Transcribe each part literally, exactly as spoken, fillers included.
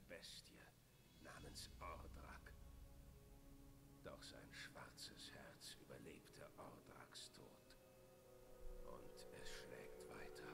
Bestie namens Ordrak. Doch sein schwarzes Herz überlebte Ordraks Tod. Und es schlägt weiter.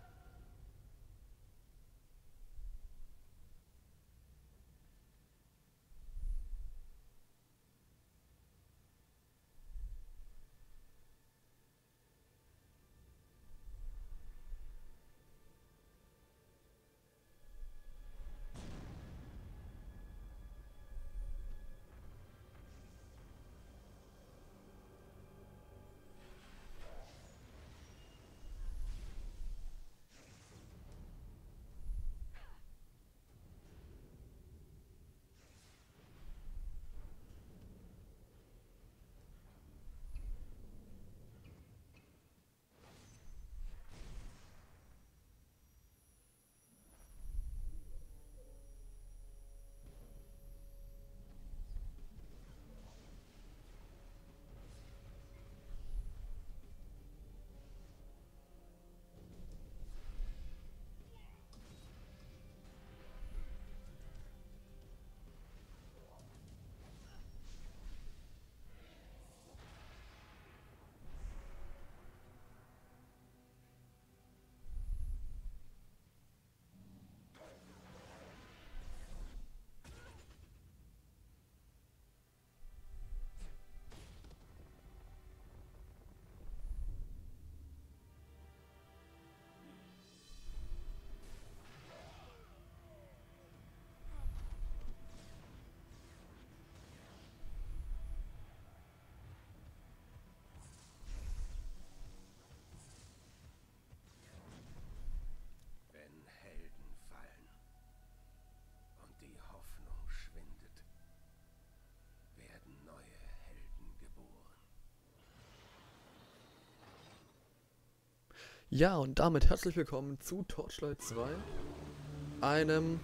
Ja, und damit herzlich willkommen zu Torchlight zwei, einem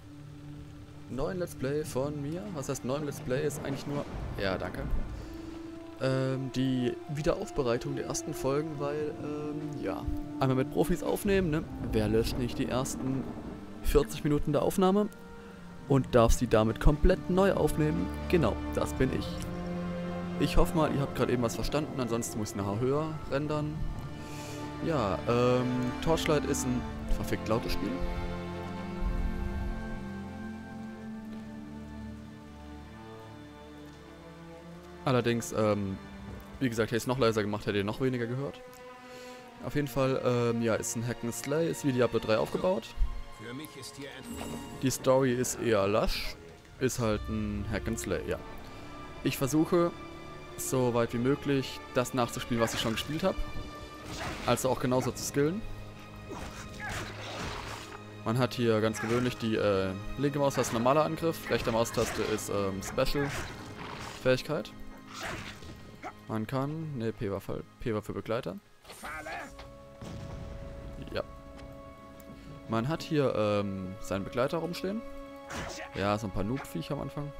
neuen Let's Play von mir. Was heißt neuen Let's Play? Ist eigentlich nur, ja, danke, ähm, die Wiederaufbereitung der ersten Folgen, weil, ähm, ja, einmal mit Profis aufnehmen, ne? Wer löscht nicht die ersten vierzig Minuten der Aufnahme und darf sie damit komplett neu aufnehmen? Genau, das bin ich. Ich hoffe mal, ihr habt gerade eben was verstanden, ansonsten muss ich nachher höher rendern. Ja, ähm, Torchlight ist ein verfickt lautes Spiel. Allerdings, ähm, wie gesagt, hätte ich es noch leiser gemacht, hätte ihr noch weniger gehört. Auf jeden Fall, ähm, ja, ist ein Hack and Slay, ist wie Diablo drei aufgebaut. Für mich ist hier Die Story ist eher lasch, ist halt ein Hack and Slay, ja. Ich versuche, so weit wie möglich, das nachzuspielen, was ich schon gespielt habe. Also auch genauso zu skillen. Man hat hier ganz gewöhnlich die äh, linke Maustaste normaler Angriff, rechte Maustaste ist ähm, Special Fähigkeit. Man kann, ne, P war, P war für Begleiter. Ja. Man hat hier ähm, seinen Begleiter rumstehen. Ja, so ein paar Noob-Viecher am Anfang.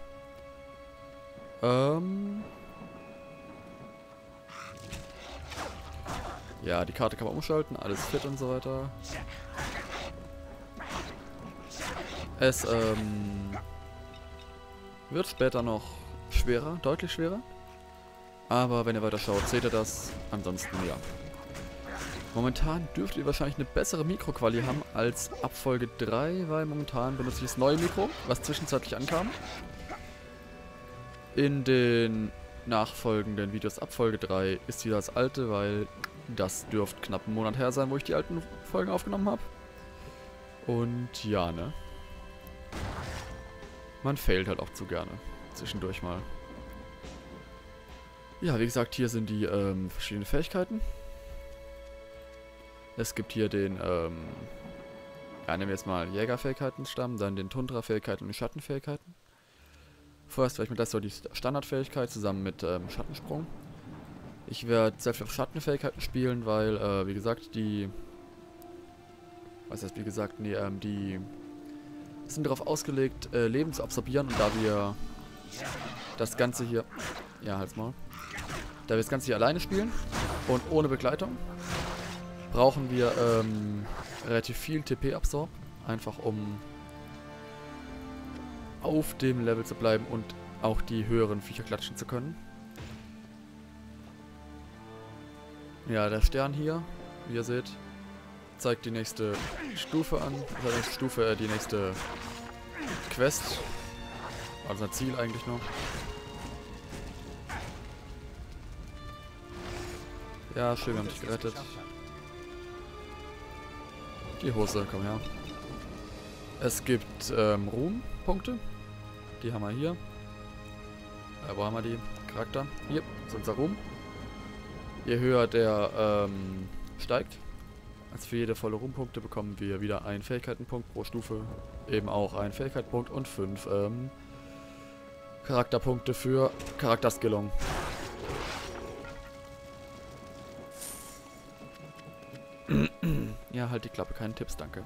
Ähm... Ja, die Karte kann man umschalten, alles fit und so weiter. Es ähm, wird später noch schwerer, deutlich schwerer. Aber wenn ihr weiter schaut, seht ihr das. Ansonsten ja. Momentan dürft ihr wahrscheinlich eine bessere Mikroquali haben als ab Folge drei, weil momentan benutze ich das neue Mikro, was zwischenzeitlich ankam. In den nachfolgenden Videos ab Folge drei ist wieder das alte, weil das dürfte knapp einen Monat her sein, wo ich die alten Folgen aufgenommen habe. Und ja, ne? Man failt halt auch zu gerne. Zwischendurch mal. Ja, wie gesagt, hier sind die ähm, verschiedenen Fähigkeiten. Es gibt hier den, ähm, ja, nehmen wir jetzt mal Jägerfähigkeitenstamm, dann den Tundra-Fähigkeiten und die Schattenfähigkeiten. Vorerst vielleicht mit das so die Standardfähigkeit zusammen mit ähm, Schattensprung. Ich werde sehr viel auf Schattenfähigkeiten spielen, weil, äh, wie gesagt, die... Was heißt, wie gesagt, nee, ähm, die... sind darauf ausgelegt, äh, Leben zu absorbieren. Und da wir das Ganze hier... Ja, halt's mal. Da wir das Ganze hier alleine spielen und ohne Begleitung, brauchen wir, ähm, relativ viel T P-Absorb. Einfach um... auf dem Level zu bleiben und auch die höheren Viecher klatschen zu können. Ja, der Stern hier, wie ihr seht, zeigt die nächste Stufe an. Also die nächste Stufe, äh, die nächste Quest. Also ein Ziel eigentlich noch. Ja, schön, wir haben dich gerettet. Die Hose, komm her. Es gibt ähm, Ruhmpunkte. Die haben wir hier. Äh, wo haben wir die? Charakter. Hier ist unser Ruhm. Je höher der ähm, steigt, als für jede volle Ruhmpunkte bekommen wir wieder einen Fähigkeitenpunkt pro Stufe. Eben auch einen Fähigkeitenpunkt und fünf ähm, Charakterpunkte für Charakterskillung. Ja, halt die Klappe, keine Tipps, danke.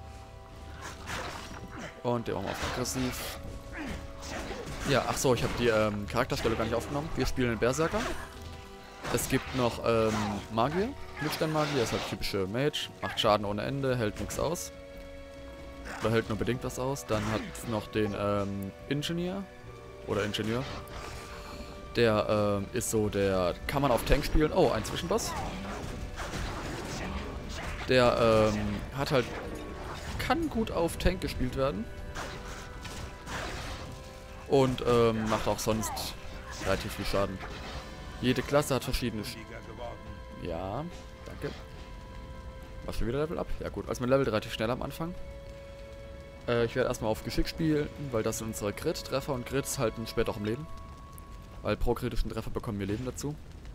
Und der machen wir auf aggressiv. Ja, ach so, ich habe die ähm, Charakterstelle gar nicht aufgenommen. Wir spielen den Berserker. Es gibt noch ähm, Magier. Glücksteinmagier ist halt typische Mage. Macht Schaden ohne Ende, hält nichts aus. Oder hält nur bedingt was aus. Dann hat es noch den ähm, Ingenieur. Oder Ingenieur. Der ähm, ist so, der kann man auf Tank spielen. Oh, ein Zwischenboss. Der ähm, hat halt, kann gut auf Tank gespielt werden. Und ähm, macht auch sonst relativ viel Schaden. Jede Klasse hat verschiedene... Sch ja, danke. War schon wieder Level Up? Ja gut, also mein Level relativ schnell am Anfang. Äh, ich werde erstmal auf Geschick spielen, weil das sind unsere Crit-Treffer und Crits halten später auch im Leben. Weil pro kritischen Treffer bekommen wir Leben dazu.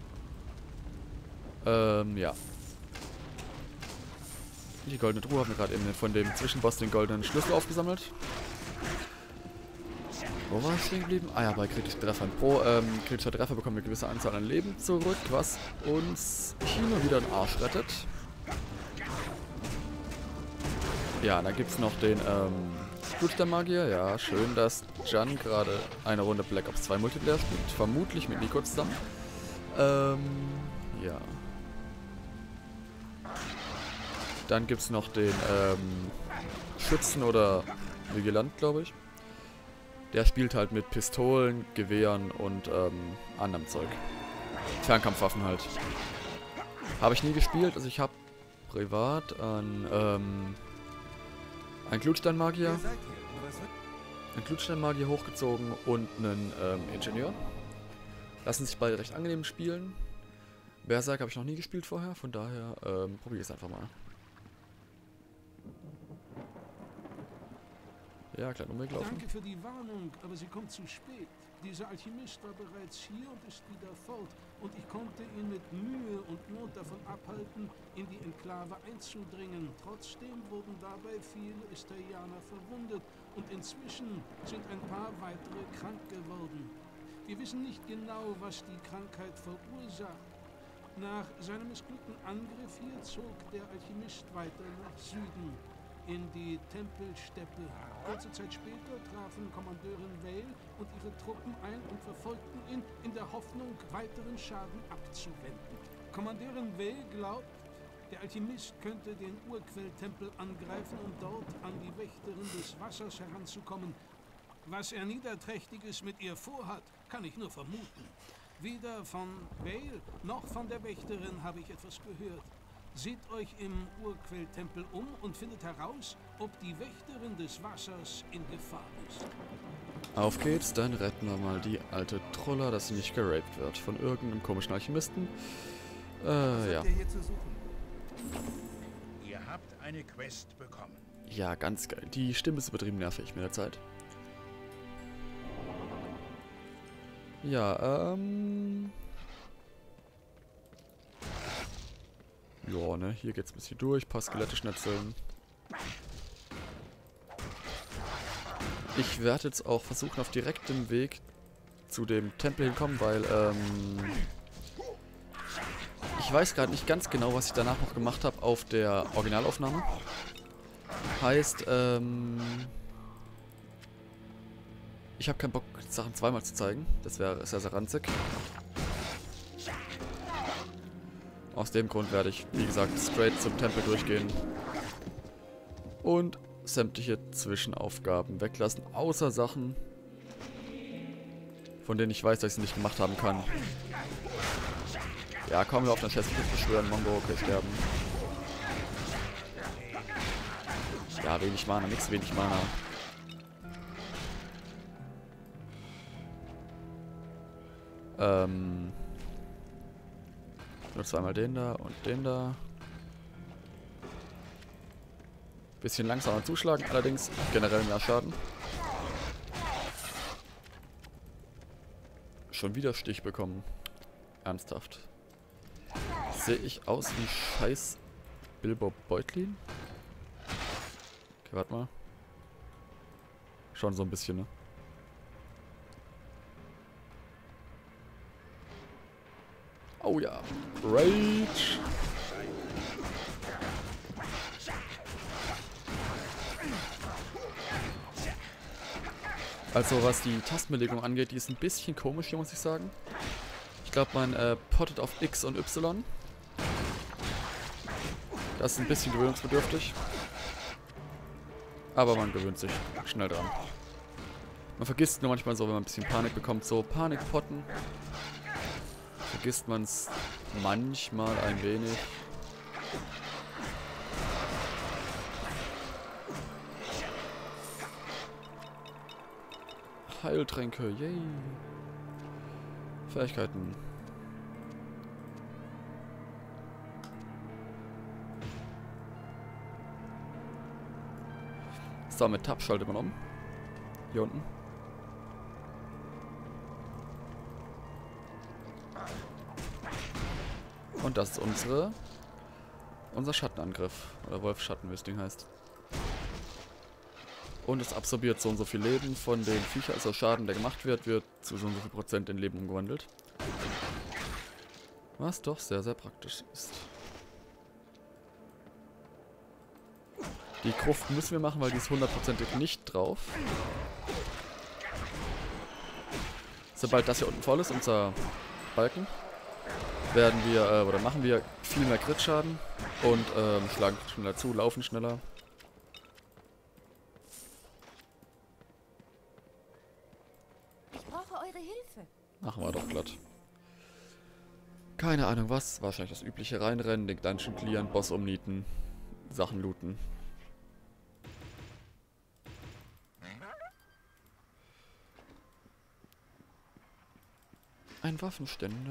Ähm, ja. Die goldene Truhe haben wir gerade eben von dem Zwischenboss den goldenen Schlüssel aufgesammelt. Wo war ich stehen geblieben? Ah ja, bei kritischen Treffern. Pro ähm, kritischer Treffer bekommen wir eine gewisse Anzahl an Leben zurück, was uns hier nur wieder den Arsch rettet. Ja, da gibt es noch den ähm, Blutsternmagier. Ja, schön, dass Jan gerade eine Runde Black Ops zwei Multiplayer spielt. Vermutlich mit Nico zusammen. Ähm, ja. Dann gibt es noch den ähm, Schützen oder Vigilant, glaube ich. Der spielt halt mit Pistolen, Gewehren und ähm, anderem Zeug. Fernkampfwaffen halt. Habe ich nie gespielt, also ich habe privat an ähm, einen Glutsteinmagier, einen Glutsteinmagier hochgezogen und einen ähm, Ingenieur. Lassen sich beide recht angenehm spielen. Berserk habe ich noch nie gespielt vorher, von daher ähm, probiere ich es einfach mal. Ja, kleinen Umweg laufen. Danke für die Warnung, aber sie kommt zu spät. Dieser Alchemist war bereits hier und ist wieder fort. Und ich konnte ihn mit Mühe und Not davon abhalten, in die Enklave einzudringen. Trotzdem wurden dabei viele Estherianer verwundet. Und inzwischen sind ein paar weitere krank geworden. Wir wissen nicht genau, was die Krankheit verursacht. Nach seinem missglückten Angriff hier zog der Alchemist weiter nach Süden. In die Tempelsteppe. Kurze Zeit später trafen Kommandeurin Vale und ihre Truppen ein und verfolgten ihn in der Hoffnung, weiteren Schaden abzuwenden. Kommandeurin Vale glaubt, der Alchemist könnte den Urquelltempel angreifen, um dort an die Wächterin des Wassers heranzukommen. Was er Niederträchtiges mit ihr vorhat, kann ich nur vermuten. Weder von Vale noch von der Wächterin habe ich etwas gehört. Seht euch im Urquelltempel um und findet heraus, ob die Wächterin des Wassers in Gefahr ist. Auf geht's, dann retten wir mal die alte Troller, dass sie nicht geraped wird von irgendeinem komischen Alchemisten. Äh, ja. Ihr hier zu suchen? Ihr habt eine Quest bekommen. Ja, ganz geil. Die Stimme ist übertrieben nervig mit der Zeit. Ja, ähm... ja, ne, hier geht's ein bisschen durch. Paar Skelette schnetzeln. Ich werde jetzt auch versuchen, auf direktem Weg zu dem Tempel hinkommen, weil, ähm... ich weiß gerade nicht ganz genau, was ich danach noch gemacht habe auf der Originalaufnahme. Heißt, ähm... ich habe keinen Bock, Sachen zweimal zu zeigen. Das wäre sehr, sehr ranzig. Aus dem Grund werde ich, wie gesagt, straight zum Tempel durchgehen. Und sämtliche Zwischenaufgaben weglassen, außer Sachen, von denen ich weiß, dass ich sie nicht gemacht haben kann. Ja, kommen wir auf den Chestplate beschwören, Mongo, okay, sterben. Ja, wenig Mana, nix wenig Mana. Ähm. Nur zweimal den da und den da. Bisschen langsamer zuschlagen, allerdings generell mehr Schaden. Schon wieder Stich bekommen. Ernsthaft. Sehe ich aus wie scheiß Bilbo Beutlin? Okay, warte mal. Schon so ein bisschen, ne? Oh ja. Rage. Also was die Tastenbelegung angeht, die ist ein bisschen komisch hier, muss ich sagen. Ich glaube, man äh, pottet auf X und Y. Das ist ein bisschen gewöhnungsbedürftig. Aber man gewöhnt sich schnell dran. Man vergisst nur manchmal so, wenn man ein bisschen Panik bekommt, so Panikpotten. Vergisst man es manchmal ein wenig. Heiltränke, yay. Fähigkeiten. So, mit Tab schaltet man um. Hier unten. Und das ist unsere unser Schattenangriff. Oder Wolfschatten, wie das Ding heißt. Und es absorbiert so und so viel Leben von den Viechern. Also Schaden, der gemacht wird, wird zu so und so viel Prozent in Leben umgewandelt. Was doch sehr, sehr praktisch ist. Die Gruft müssen wir machen, weil die ist hundertprozentig nicht drauf. Sobald das hier unten voll ist, unser Balken, werden wir, äh, oder machen wir viel mehr Crit-Schaden und ähm, schlagen schneller zu, laufen schneller. Ich brauche eure Hilfe. Machen wir doch glatt. Keine Ahnung was, wahrscheinlich das übliche reinrennen, den Dungeon clearen, Boss umnieten, Sachen looten. Ein Waffenständer.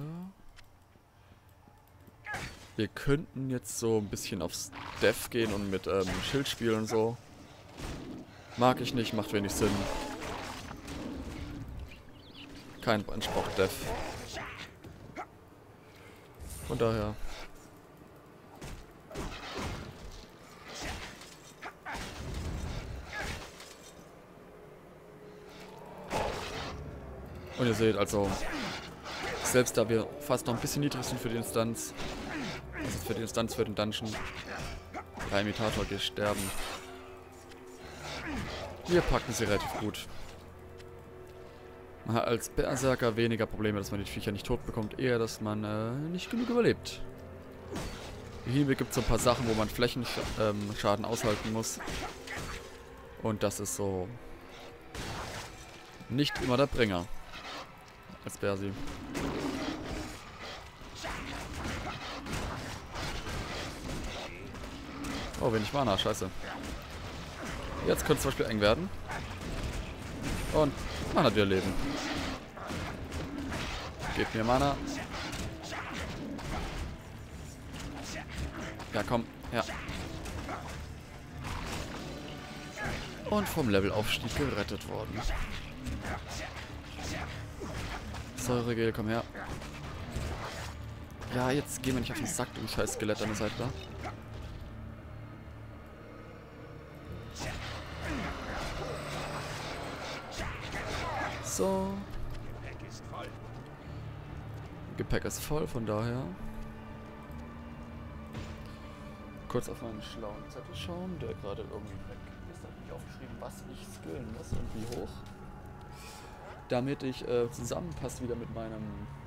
Wir könnten jetzt so ein bisschen aufs Dev gehen und mit ähm, Schild spielen und so. Mag ich nicht, macht wenig Sinn. Kein Anspruch Dev. Von daher. Und ihr seht also, selbst da wir fast noch ein bisschen niedrig sind für die Instanz, das ist für die Instanz für den Dungeon, der Imitator geht sterben. Wir packen sie relativ gut. Man hat als Berserker weniger Probleme, dass man die Viecher nicht tot bekommt, eher, dass man äh, nicht genug überlebt. Hier gibt es so ein paar Sachen, wo man Flächenschaden ähm, aushalten muss. Und das ist so nicht immer der Bringer. Als Bersi. Oh, wenig Mana, scheiße. Jetzt könnte es zum Beispiel eng werden. Und man hat wieder Leben. Gebt mir Mana. Ja, komm. Ja. Und vom Levelaufstieg gerettet worden. Säuregel, komm her. Ja, jetzt gehen wir nicht auf den Sack, du scheiß Skelett an der Seite da. So. Gepäck ist voll. Gepäck ist voll, von daher. Kurz auf meinen schlauen Zettel schauen, der gerade irgendwie weg ist. Da habe ich aufgeschrieben, was ich skillen muss und wie hoch. Damit ich äh, zusammenpasst wieder mit meinem